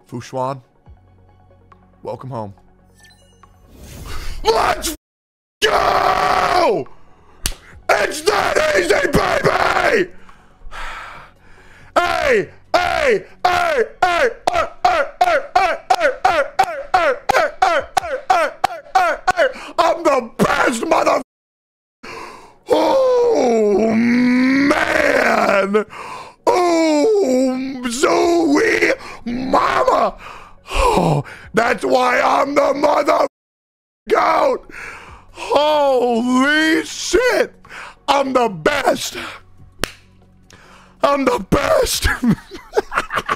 Xuan, welcome home. Let's go! It's that easy, baby! Hey, hey, hey, hey, I'm the best mother. Oh man! Oh, Zoe, mama! Oh, that's why I'm the mother goat. Holy shit! I'm the best. I'm the best.